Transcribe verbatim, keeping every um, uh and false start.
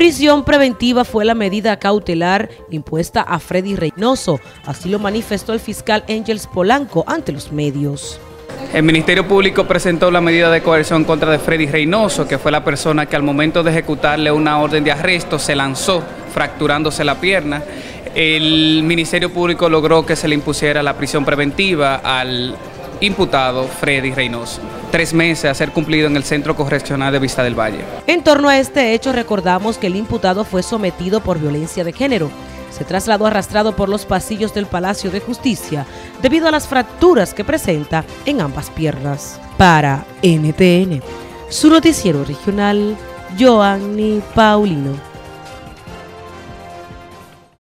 Prisión preventiva fue la medida cautelar impuesta a Freddy Reynoso, así lo manifestó el fiscal Ángels Polanco ante los medios. El Ministerio Público presentó la medida de coerción contra de Freddy Reynoso, que fue la persona que al momento de ejecutarle una orden de arresto se lanzó fracturándose la pierna. El Ministerio Público logró que se le impusiera la prisión preventiva al imputado Freddy Reynoso. Tres meses a ser cumplido en el Centro Correccional de Vista del Valle. En torno a este hecho, recordamos que el imputado fue sometido por violencia de género. Se trasladó arrastrado por los pasillos del Palacio de Justicia debido a las fracturas que presenta en ambas piernas. Para N T N, su noticiero regional, Joanny Paulino.